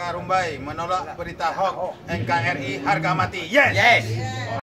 Rumbai menolak berita hoax NKRI harga mati. Yes. Yes.